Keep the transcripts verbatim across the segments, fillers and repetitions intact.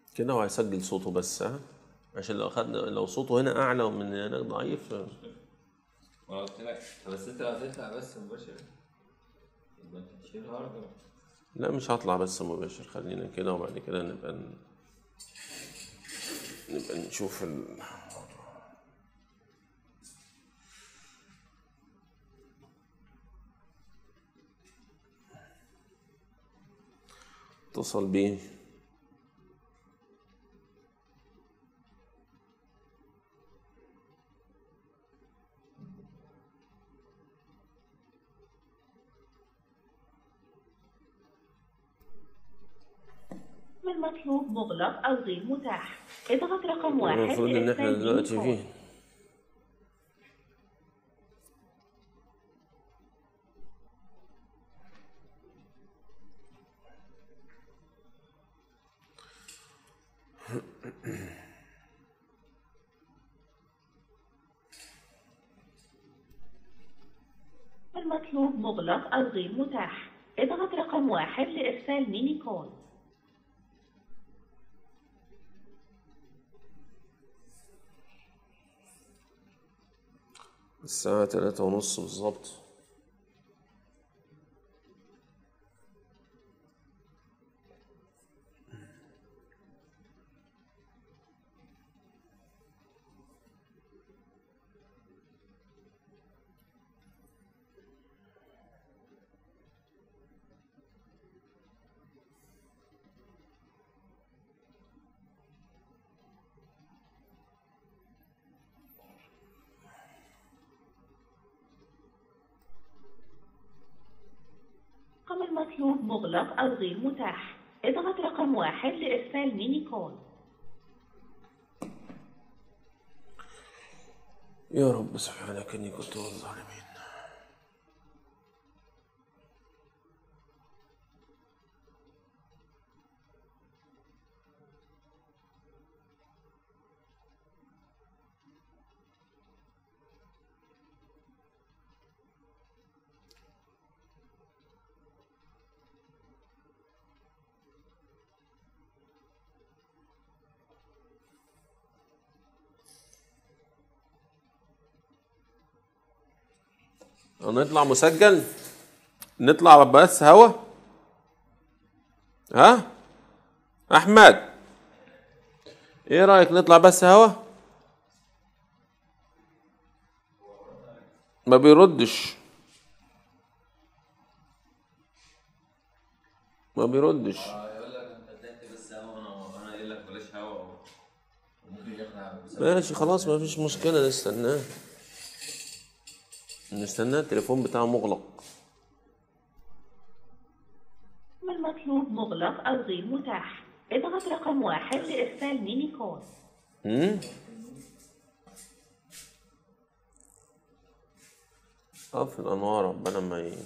كده وهيسجل صوته بس، ها، عشان لو اخدنا لو صوته هنا اعلى ومن هناك ضعيف. ما قلت لك بس انت لو هتطلع بس مباشر يبقى انت تشيل هارد. لا مش هطلع بس مباشر، خلينا كده وبعد كده نبقى ن... نبقى نشوف ال... اتصل بيه. المطلوب مغلق أو غير متاح. اضغط رقم واحد. المفروض ان احنا دلوقتي فيه. المطلوب مغلق أو غير متاح. اضغط رقم واحد لإرسال ميني كول. الساعة تلاتة ونص بالظبط. المطلوب مغلق أو غير متاح. اضغط رقم واحد لإرسال ميني كول. يا رب سبحانك إني كنت من الظالمين. نطلع مسجل، نطلع بس هوا. ها احمد، ايه رايك نطلع بس هوا؟ ما بيردش ما بيردش يقول لك انت طلعت بس هوا، انا انا قايل لك بلاش هوا وممكن يخلع. ماشي خلاص ما فيش مشكله، نستناه نستناه التليفون بتاعه مغلق. المطلوب مغلق أو غير متاح. اضغط رقم واحد لإرسال ميني كول. امم طفي الانوار ربنا ما ي...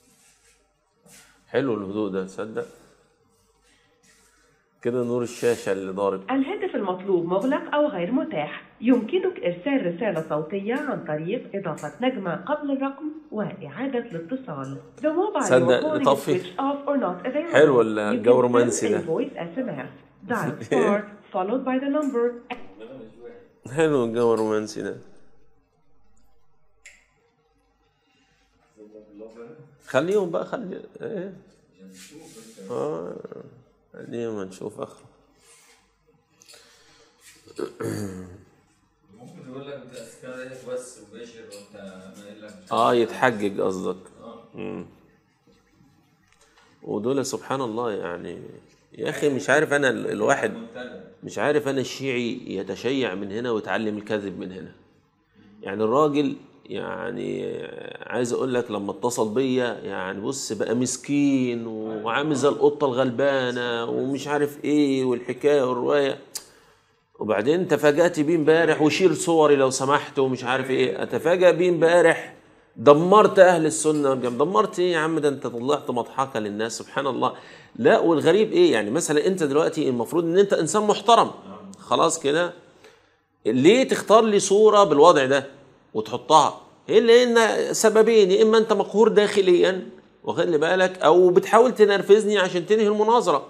حلو الهدوء ده، تصدق كده نور الشاشة اللي ضارب. الهاتف المطلوب مغلق أو غير متاح. يمكنك إرسال رسالة صوتية عن طريق إضافة نجمة قبل الرقم وإعادة الاتصال. تصدق طفي حلو الجو رومانسي ده. حلو الجو رومانسي ده. خليهم بقى خلي ايه اه خليهم نشوف اخره. ممكن يقول لك انت اسكان بس مباشر وانت قايل لك اه يتحجج قصدك. اه امم ودول سبحان الله يعني يا اخي مش عارف انا الواحد مش عارف انا الشيعي يتشيع من هنا ويتعلم الكذب من هنا. يعني الراجل يعني عايز اقول لك لما اتصل بيا يعني بص بقى مسكين وعامل زي القطه الغلبانه ومش عارف ايه والحكايه والروايه، وبعدين تفاجأت بيه امبارح وشير صوري لو سمحت ومش عارف ايه. اتفاجأ بيه امبارح دمرت اهل السنه، دمرت ايه يا عم؟ ده انت طلعت مضحكه للناس سبحان الله. لا والغريب ايه يعني مثلا انت دلوقتي المفروض ان انت انسان محترم خلاص كده، ليه تختار لي صوره بالوضع ده وتحطها؟ ايه لان سببين، يا اما انت مقهور داخليا واخد لي بالك، او بتحاول تنرفزني عشان تنهي المناظره.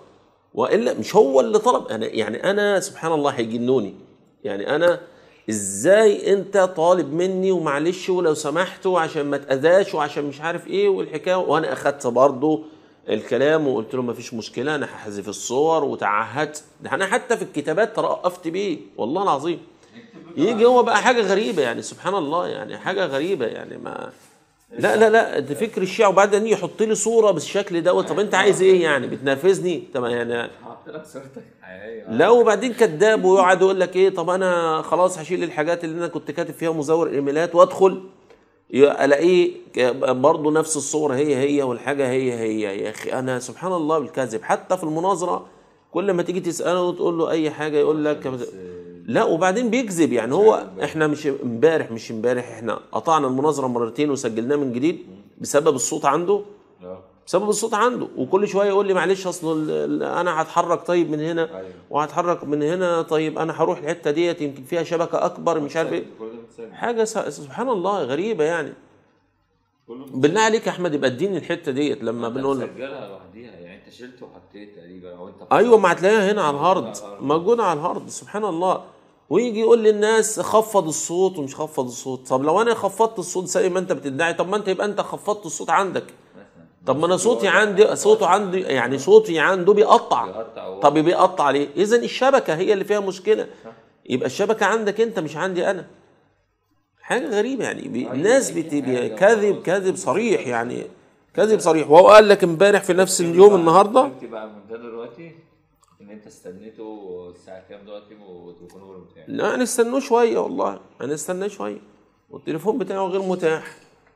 والا مش هو اللي طلب. انا يعني انا سبحان الله هيجنوني، يعني انا ازاي انت طالب مني ومعلش ولو سمحتوا عشان ما تاذاش وعشان مش عارف ايه والحكايه، وانا اخدت برضه الكلام وقلت له ما فيش مشكله انا هحذف الصور وتعهدت. ده انا حتى في الكتابات ترأفت بيه والله العظيم. يجي هو بقى حاجه غريبه يعني سبحان الله، يعني حاجه غريبه يعني ما لا لا لا ده فكر الشيعة. وبعدين يحط لي صوره بالشكل دوت، طب انت عايز ايه يعني؟ بتنافسني؟ طب يعني حط لك صورتك حقيقيه. لا وبعدين كذاب ويقعد يقول لك ايه، طب انا خلاص هشيل الحاجات اللي انا كنت كاتب فيها مزور ايميلات وادخل الاقيه برضه نفس الصور هي هي والحاجه هي هي. يا اخي انا سبحان الله بالكذب. حتى في المناظره كل ما تيجي تساله وتقول له اي حاجه يقول لك لا، وبعدين بيكذب. يعني هو احنا مش امبارح مش امبارح احنا قطعنا المناظره مرتين وسجلناها من جديد بسبب الصوت عنده، بسبب الصوت عنده. وكل شويه يقول لي معلش اصل انا هتحرك طيب من هنا وهتحرك من هنا، طيب انا هروح الحته ديت يمكن فيها شبكه اكبر مش عارف ايه. حاجه سبحان الله غريبه يعني. بالله عليك يا احمد يبقى اديني الحته ديت لما بنقول لك سجلها لوحديها. يعني انت شلت وحطيت تقريبا او انت ايوه ما هتلاقيها هنا على الهارد، موجوده على الهارد سبحان الله. ويجي يقول للناس خفض الصوت ومش خفض الصوت. طب لو انا خفضت الصوت زي ما انت بتدعي، طب ما انت يبقى انت خفضت الصوت عندك. طب ما انا صوتي عندي صوته عندي يعني صوتي عنده بيقطع. طب بيقطع ليه؟ اذا الشبكه هي اللي فيها مشكله. يبقى الشبكه عندك انت مش عندي انا. حاجه غريبه يعني. الناس بتبقى كذب كذب صريح يعني، كذب صريح. وهو قال لك امبارح في نفس اليوم النهارده انت بقى المنتدى دلوقتي ان انت استنيته الساعه كام دلوقتي وتليفونه غير متاح؟ لا هنستنوه شويه والله، هنستناه شويه والتليفون بتاعه غير متاح.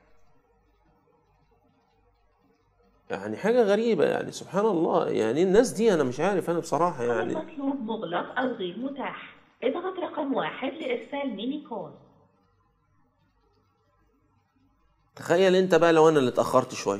يعني حاجه غريبه يعني سبحان الله. يعني الناس دي انا مش عارف انا بصراحه يعني. المطلوب مغلق او غير متاح. اضغط رقم واحد لارسال ميني كود. تخيل انت بقى لو انا اللي اتاخرت شويه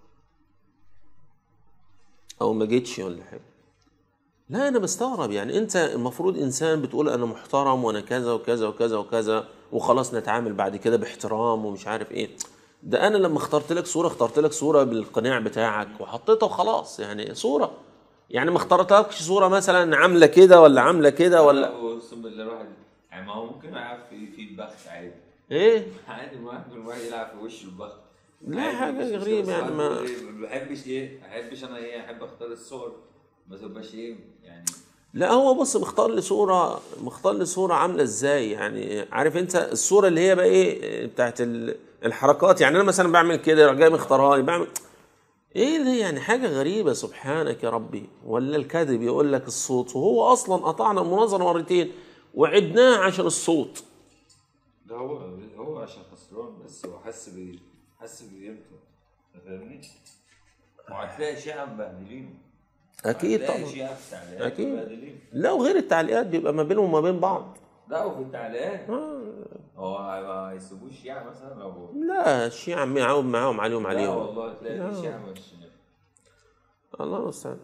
او ما جيتش ولا حاجه. لا انا بستغرب يعني. انت المفروض انسان بتقول انا محترم وانا كذا وكذا وكذا وكذا وخلاص نتعامل بعد كده باحترام ومش عارف ايه. ده انا لما اخترت لك صوره اخترت لك صوره بالقناع بتاعك وحطيتها وخلاص. يعني صوره يعني ما اخترتلكش صوره مثلا عامله كده ولا عامله كده ولا اقسم بالله الواحد يعني ما هو ممكن يلعب في في البخت عادي. ايه عادي ممكن الواحد يلعب في وش البخت. لا حاجه غريبه يعني. ما ما بحبش ايه ما بحبش انا ايه احب اختار الصور ما تبقاش ايه يعني. لا هو بص مختار لي صوره مختار لي صوره عامله ازاي يعني. عارف انت الصوره اللي هي بقى ايه بتاعت الحركات. يعني انا مثلا بعمل كده جاي مختارها لي بعمل ايه ده يعني. حاجه غريبه سبحانك يا ربي. ولا الكذب يقول لك الصوت وهو اصلا قطعنا المناظره مرتين وعدناه عشان الصوت. ده هو هو عشان خسران بس هو حس ب حس بقيمته. فاهمني؟ وهتلاقي شيعة مبهدلين. اكيد طبعا اكيد. لا وغير التعليقات بيبقى ما بينهم وما بين بعض. لا وفي التعليقات هو ما يسيبوش شيعة مثلا لو لا الشيعة معاهم معاهم عليهم عليهم. لا والله تلاقي في شيعة مش الله المستعان.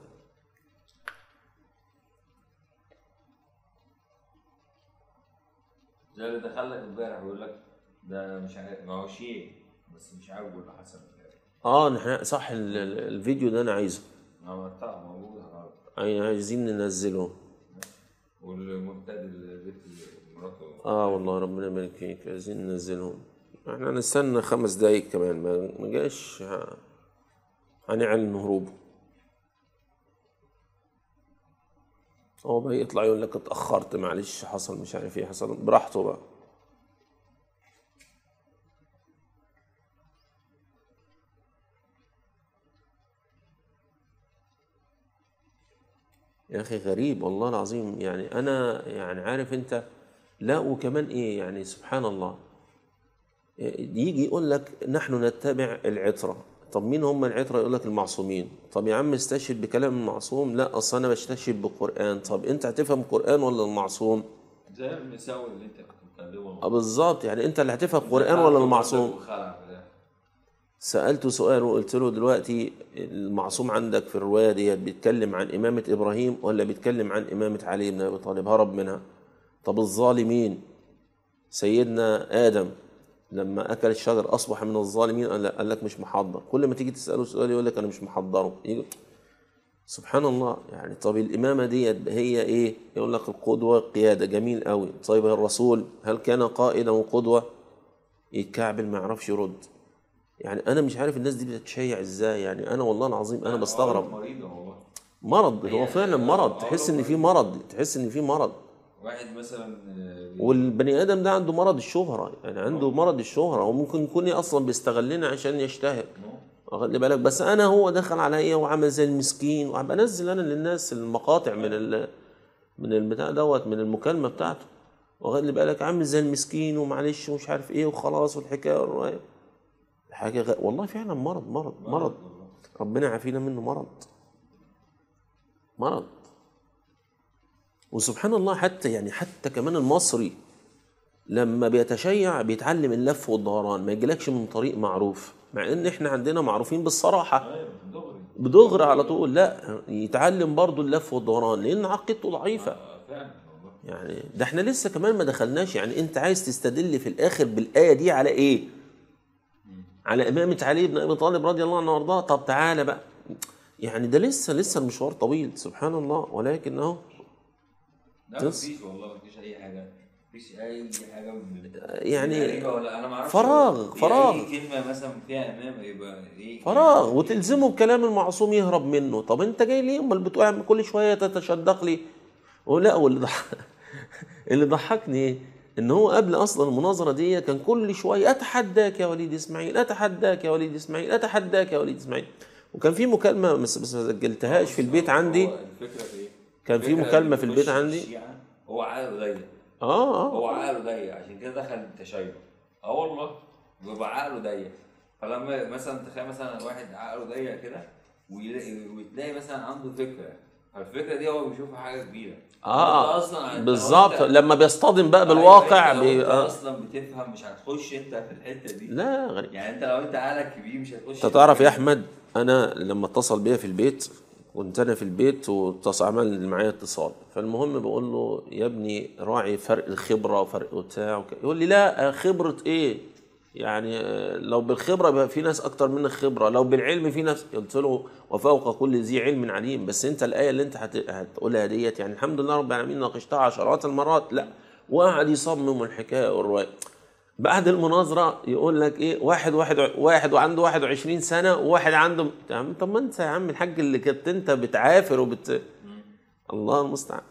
زي اللي دخل لك امبارح بيقول لك ده مش عارف ما هو شيعي بس مش عاجبه اللي حصل. اه نحن صح الفيديو ده انا عايزه. اه بتاع موجود عايزين ننزله. والمبتدئ البيت مراته اه والله ربنا يبارك فيك عايزين ننزلهم. احنا هنستنى خمس دقايق كمان ما جاش هنعلن هروبه. هو بقى يطلع يقول لك اتأخرت معلش حصل مش عارف ايه حصل براحته بقى. يا اخي غريب والله العظيم. يعني انا يعني عارف انت. لا وكمان ايه يعني سبحان الله. يجي يقول لك نحن نتبع العترة. طب مين هم العترة؟ يقول لك المعصومين. طب يا عم استشهد بكلام المعصوم. لا اصل انا بستشهد بقرآن. طب انت هتفهم قرآن ولا المعصوم؟ زي المساوي اللي انت كنت بتكلمه. اه بالظبط. يعني انت اللي هتفهم قرآن ولا المعصوم؟ سألته سؤال وقلت له دلوقتي المعصوم عندك في الرواية ديت بيتكلم عن إمامة إبراهيم ولا بيتكلم عن إمامة علي بن أبي طالب؟ هرب منها. طب الظالمين سيدنا آدم لما أكل الشجر أصبح من الظالمين قال لك مش محضر. كل ما تيجي تسأله سؤال يقول لك أنا مش محضره. سبحان الله. يعني طب الإمامة دي هي إيه؟ يقول لك القدوة قيادة، جميل قوي. طيب الرسول هل كان قائدا وقدوة؟ يتكعبل ما يعرفش يرد. يعني أنا مش عارف الناس دي بتتشيع إزاي. يعني أنا والله العظيم أنا بستغرب. مريضة والله. مرض، هو فعلا مرض. تحس إن في مرض، تحس إن في مرض. واحد مثلا والبني آدم ده عنده مرض الشهرة، يعني عنده مرض الشهرة، وممكن يكون أصلا بيستغلنا عشان يشتهر. خلي بالك. بس انا هو دخل عليا وعمل زي المسكين، وبنزل انا للناس المقاطع من ال من البتاع دوت من المكالمه بتاعته، وخلي بالك عامل زي المسكين ومعلش ومش عارف ايه وخلاص والحكايه والروايه. حاجه غ... والله فعلا مرض مرض مرض. ربنا يعافينا منه. مرض مرض. وسبحان الله، حتى يعني حتى كمان المصري لما بيتشيع بيتعلم اللف والدوران، ما يجيلكش من طريق معروف، مع ان احنا عندنا معروفين بالصراحه بدغري على طول. لا، يتعلم برضو اللف والدوران لان عقيدته ضعيفه. يعني ده احنا لسه كمان ما دخلناش. يعني انت عايز تستدل في الاخر بالايه دي على ايه؟ على امامه علي بن ابي طالب رضي الله عنه وارضاه. طب تعالى بقى، يعني ده لسه لسه المشوار طويل سبحان الله. ولكن اهو لا مفيش والله، مفيش اي حاجه، مفيش اي حاجه من يعني ولا انا ما اعرفش. فراغ فراغ اي كلمه مثلا فيها امام يبقى ايه فراغ، وتلزمه بكلام المعصوم يهرب منه. طب انت جاي ليه؟ امال بتقول كل شويه تتشدق لي؟ ولا واللي ضح... اللي ضحكني ايه؟ ان هو قبل اصلا المناظره دي كان كل شويه اتحداك يا وليد اسماعيل، اتحداك يا وليد اسماعيل، اتحداك يا وليد اسماعيل. وكان في مكالمه بس بس ما سجلتهاش في البيت عندي. الفكره في ايه؟ كان في مكالمه في البيت عندي. هو عقله ضيق. اه اه هو عقله ضيق عشان كده دخل التشيع. اه والله بيبقى عقله ضيق. فلما مثلا تخيل مثلا واحد عقله ضيق كده وتلاقي مثلا عنده فكره، فالفكره دي هو بيشوفها حاجه كبيره. اه اصلا بالظبط. لما بيصطدم بقى بالواقع بي... انت آه. اصلا بتفهم، مش هتخش انت في الحته دي. لا غريب. يعني انت لو انت عقلك كبير مش هتخش. انت تعرف يا احمد، انا لما اتصل بيا في البيت، كنت انا في البيت واتصل عمل معايا اتصال، فالمهم بقول له يا ابني راعي فرق الخبره وفرق بتاع وك... يقول لي لا خبره ايه؟ يعني لو بالخبره يبقى في ناس اكتر منك خبره، لو بالعلم في ناس. قلت له وفوق كل ذي علم عليم. بس انت الايه اللي انت هت... هتقولها ديت يعني الحمد لله رب العالمين ناقشتها عشرات المرات. لا، وقعد يصمم الحكايه والروايه. بعد المناظره يقول لك ايه؟ واحد واحد واحد وعنده واحد وعشرين سنه وواحد عنده. طب ما انت يا عم الحاج اللي كنت انت بتعافر وبت الله المستعان.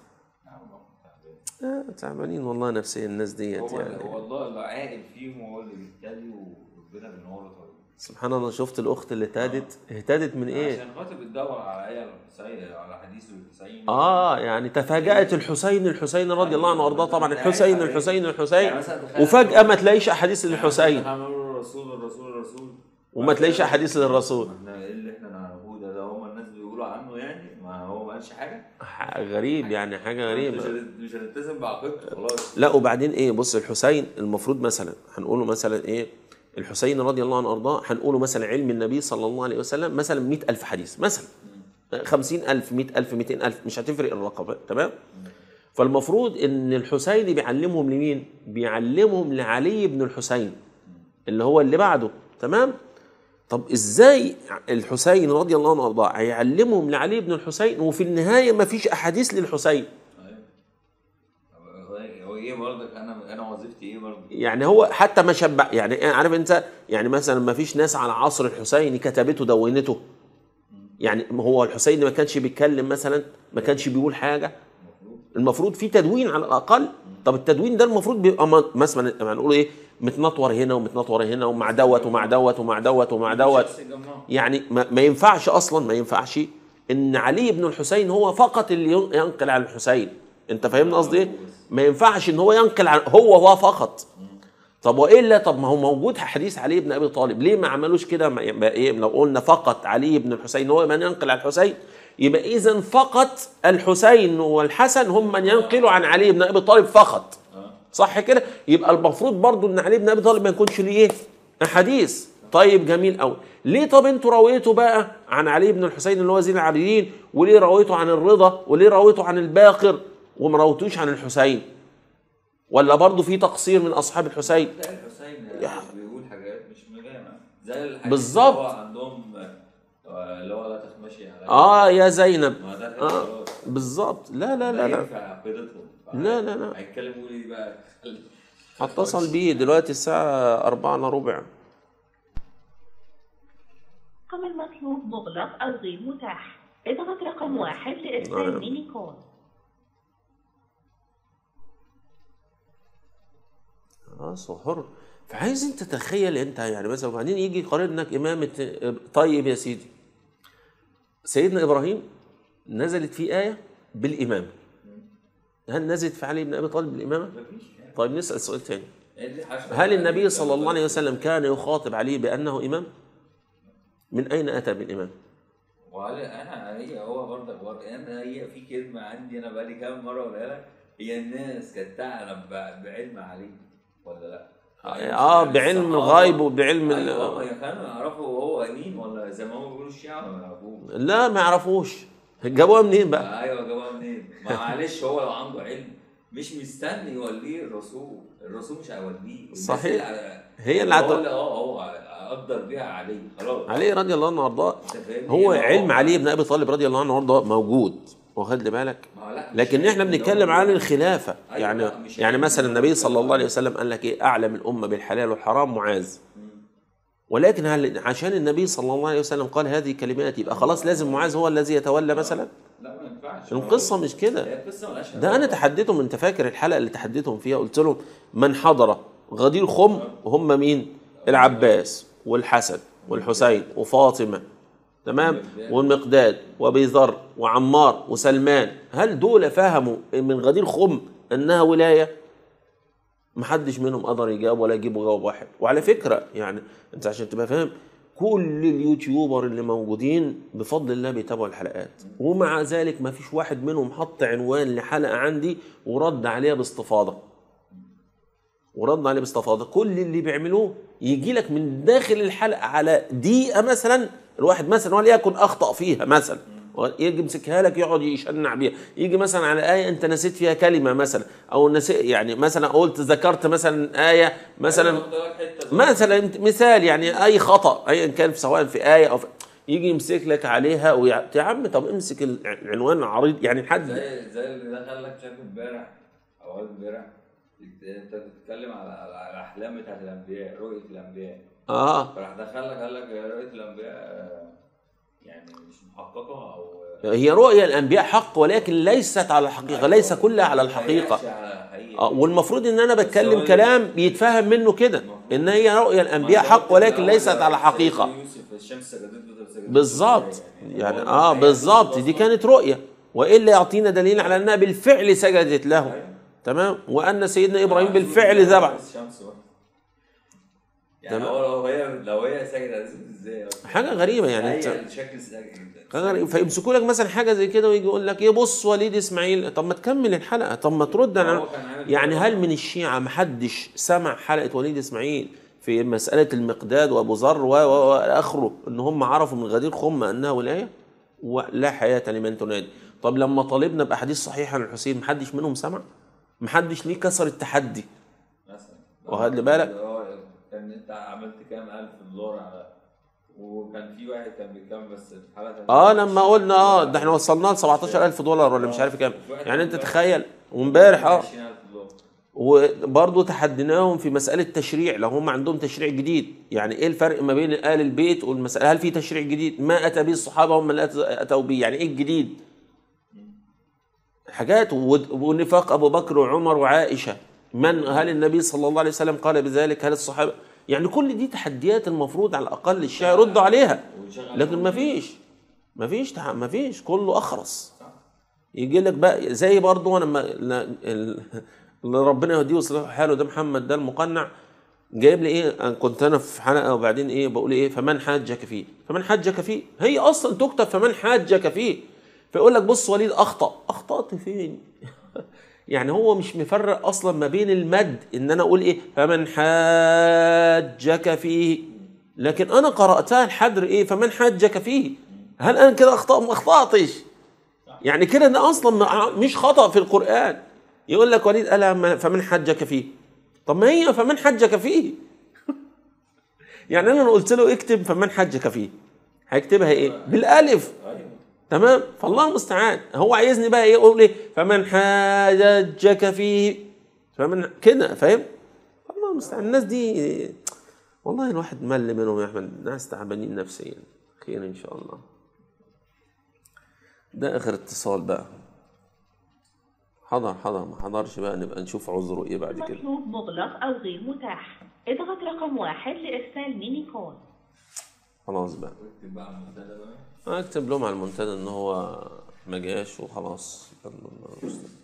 آه تعبانين والله نفسيا الناس ديت. يعني هو والله اللي عاقل فيهم هو اللي بيهتدي وربنا بينور طريقه. سبحان الله. شفت الاخت اللي اهتدت؟ اهتدت من ايه؟ عشان خاطر بتدور على ايه؟ الحسين، على حديث الحسين. اه يعني تفاجأت الحسين الحسين رضي الله عنه وارضاه. طبعا الحسين الحسين الحسين وفجأة ما تلاقيش احاديث للحسين، الرسول الرسول الرسول وما تلاقيش احاديث للرسول. احنا ايه اللي احنا نعرفه ده؟ ده هم الناس بيقولوا عنه يعني، ما هو ما قالش حاجه. غريب يعني، حاجه غريبه. مش هنلتزم بعقيدته خلاص. لا وبعدين ايه؟ بص الحسين المفروض مثلا هنقوله مثلا ايه؟ الحسين رضي الله عنه وارضاه هنقوله مثلا علم النبي صلى الله عليه وسلم مثلا مئة ألف حديث مثلا، خمسين ألف، مئة ألف، مئتين ألف، مش هتفرق الرقم. تمام؟ فالمفروض ان الحسين بيعلمهم لمين؟ بيعلمهم لعلي بن الحسين اللي هو اللي بعده. تمام؟ طب ازاي الحسين رضي الله عنه وارضاه هيعلمهم لعلي بن الحسين وفي النهايه ما فيش احاديث للحسين؟ هو ايه برضك؟ انا انا وظيفتي ايه برضك؟ يعني هو حتى ما شبع. يعني عارف انت، يعني مثلا ما فيش ناس على عصر الحسين كتبته دونته. يعني هو الحسين ما كانش بيتكلم مثلا، ما كانش بيقول حاجه. المفروض في تدوين على الاقل. طب التدوين ده المفروض بيبقى مثلا هنقول ايه؟ متنطور هنا ومتنطور هنا ومع دوت ومع دوت ومع دوت ومع دوت. يعني ما ينفعش اصلا، ما ينفعش ان علي بن الحسين هو فقط اللي ينقل عن الحسين. انت فاهمني قصدي ايه؟ ما ينفعش ان هو ينقل عن هو هو فقط. طب والا؟ طب ما هو موجود حديث علي بن ابي طالب، ليه ما عملوش كده؟ ايه لو قلنا فقط علي بن الحسين هو من ينقل عن الحسين، يبقى اذا فقط الحسين والحسن هم من ينقلوا عن علي بن ابي طالب فقط. صح كده؟ يبقى المفروض برضو ان علي بن ابي طالب ما يكونش ليه ايه؟ احاديث. طيب جميل قوي. ليه طب انتوا رويتوا بقى عن علي بن الحسين اللي هو زين العابدين، وليه رويتوا عن الرضا، وليه رويتوا عن الباقر وما رويتوش عن الحسين؟ ولا برضو في تقصير من اصحاب الحسين؟ الحسين بيقول حاجات مش مجامع زي الحديث بالظبط. هو عندهم اللي هو لا تخمشي على اه يا زينب. ما ده كان آه خلاص. بالظبط. لا لا لا لا ينفع عقيدتهم. لا لا لا هيتكلموا لي بقى. هتصل بيه دلوقتي الساعة أربعة إلا ربع. رقم المطلوب مغلق أو غير متاح. اضغط رقم واحد لإرسال ميني كول. خلاص هو حر. فعايز انت تتخيل انت يعني مثلا، وبعدين يجي يقارن لك امامه. طيب يا سيدي، سيدنا ابراهيم نزلت فيه ايه بالامامه، هل نزلت في علي بن ابي طالب بالامامه؟ طيب نسال سؤال ثاني، هل النبي صلى الله عليه وسلم كان يخاطب علي بانه امام؟ من اين اتى بالامام؟ وعلى انا هي هو برضك برضه انا هي في كلمه عندي انا بقالي كام مره اقولها لك، هي الناس كانت تعلم بعلم علي ولا لا؟ اه بعلم الغيب وبعلم ال اه كانوا يعرفوا هو مين، ولا زي ما هم بيقولوا الشيعة ما يعرفوش؟ لا ما يعرفوش. جابوها منين بقى؟ ايوه جابوها منين؟ ما معلش هو لو عنده علم مش مستني يوليه الرسول، الرسول مش هيوليه. صحيح. هي اللي هو اه هو قدر بيها علي خلاص. علي رضي الله عنه وارضاه. هو علم علي بن ابي طالب رضي الله عنه وارضاه موجود، واخد لي بالك؟ لكن احنا بنتكلم عن الخلافه. يعني يعني مثلا النبي صلى الله عليه وسلم قال لك ايه؟ اعلم الامه بالحلال والحرام معاذ. ولكن هل عشان النبي صلى الله عليه وسلم قال هذه كلمات يبقى خلاص لازم معاذ هو الذي يتولى مثلا؟ لا ما ينفعش. القصه مش كده. ده انا تحديتهم، انت فاكر الحلقه اللي تحديتهم فيها قلت لهم من حضر غدير خم هم مين؟ العباس والحسن والحسين وفاطمه، تمام، والمقداد وابي ذر وعمار وسلمان. هل دول فهموا من غدير خم انها ولايه؟ محدش منهم قدر يجاوب ولا يجيبوا جواب واحد. وعلى فكره يعني انت عشان تبقى فاهم، كل اليوتيوبر اللي موجودين بفضل الله بيتابعوا الحلقات، ومع ذلك ما فيش واحد منهم حط عنوان لحلقه عندي ورد عليها باستفاضه ورد عليه باستفاضه. كل اللي بيعملوه يجي لك من داخل الحلقه على دقيقه مثلا، الواحد مثلا وليكن اخطا فيها مثلا، يجي يمسكها لك يقعد يشنع بيها. يجي مثلا على ايه انت نسيت فيها كلمه مثلا، او نسيت يعني مثلا قلت ذكرت مثلا ايه مثلا مثلا مثال يعني اي خطا ايا كان سواء في ايه او في، يجي يمسك لك عليها ويا عم طب امسك العنوان العريض يعني حد زي زي اللي دخل لك شاف امبارح او اول امبارح انت بتتكلم على على الاحلام بتاعت الانبياء، رؤيه الانبياء. اه فراح دخل لك قال لك رؤيه الانبياء يعني مش محققه، او هي رؤيا الانبياء حق ولكن ليست على الحقيقه، ليس كلها على الحقيقه. اه والمفروض ان انا بتكلم كلام بيتفهم منه كده ان هي رؤيا الانبياء حق ولكن ليست على الحقيقه. بالظبط يعني اه بالظبط دي كانت رؤيا، والا يعطينا دليل على انها بالفعل سجدت له، تمام، وان سيدنا ابراهيم بالفعل ذبح. يعني لو هي لو هي سجدت ازاي؟ حاجه غريبه يعني انت شكل سجد غريب. فيمسكوا لك مثلا حاجه زي كده ويجي يقول لك ايه بص وليد اسماعيل. طب ما تكمل الحلقه، طب ما ترد على يعني هل من الشيعه ما حدش سمع حلقه وليد اسماعيل في مساله المقداد وابو ذر واخره ان هم عرفوا من غدير خم انها ولايه؟ ولا حياه لمن تنادي. طب لما طالبنا باحاديث صحيحه عن الحسين ما حدش منهم سمع؟ ما حدش ليه كسر التحدي مثلا؟ واخد بالك؟ كان انت عملت كام الف دولار على، وكان في واحد كان بيتكلم بس في حلقه اه لما قلنا اه ده احنا وصلنا ل سبعتاشر ألف دولار ولا مش عارف كام يعني. انت تخيل وامبارح اه وبرضه تحديناهم في مساله تشريع، لو هم عندهم تشريع جديد يعني ايه الفرق ما بين آل البيت والمساله؟ هل في تشريع جديد ما اتى به الصحابه هم اللي اتوا به؟ يعني ايه الجديد؟ حاجات ونفاق ابو بكر وعمر وعائشه، من هل النبي صلى الله عليه وسلم قال بذلك؟ هل الصحابه؟ يعني كل دي تحديات المفروض على الاقل الشيعة يردوا عليها، لكن ما فيش ما فيش ما فيش كله اخرس. يجي لك بقى زي برضه انا اللي ربنا يهديه ويصلح حاله ده محمد ده المقنع جايب لي ايه، كنت انا في حلقه وبعدين ايه بقول ايه فمن حاجك فيه فمن حاجك فيه، هي اصلا تكتب فمن حاجك فيه، فيقول لك بص وليد اخطا. اخطات فين؟ يعني هو مش مفرق اصلا ما بين المد ان انا اقول ايه فمن حاجك فيه، لكن انا قراتها الحدر ايه فمن حاجك فيه. هل انا كده اخطا؟ ما اخطاتش يعني كده، ده اصلا مش خطا في القران. يقول لك وليد قال فمن حجك فيه، طب ما هي فمن حجك فيه يعني انا قلت له اكتب فمن حجك فيه، هيكتبها ايه؟ بالالف. ايوه تمام. فالله المستعان. هو عايزني بقى ايه؟ اقول ايه؟ فمن حاججك فيه فمن كده، فاهم؟ الله المستعان. الناس دي والله الواحد مل منهم يا احمد، ناس تعبانين نفسيا. خير ان شاء الله. ده اخر اتصال بقى. حضر حضر ما حضرش بقى نبقى نشوف عذره ايه بعد كده. المطلوب مغلق أو غير متاح. اضغط رقم واحد لإرسال ميني كول. خلاص بقى اكتب بقى على المنتدى بقى. اكتب لهم على المنتدى ان هو ما جاش وخلاص.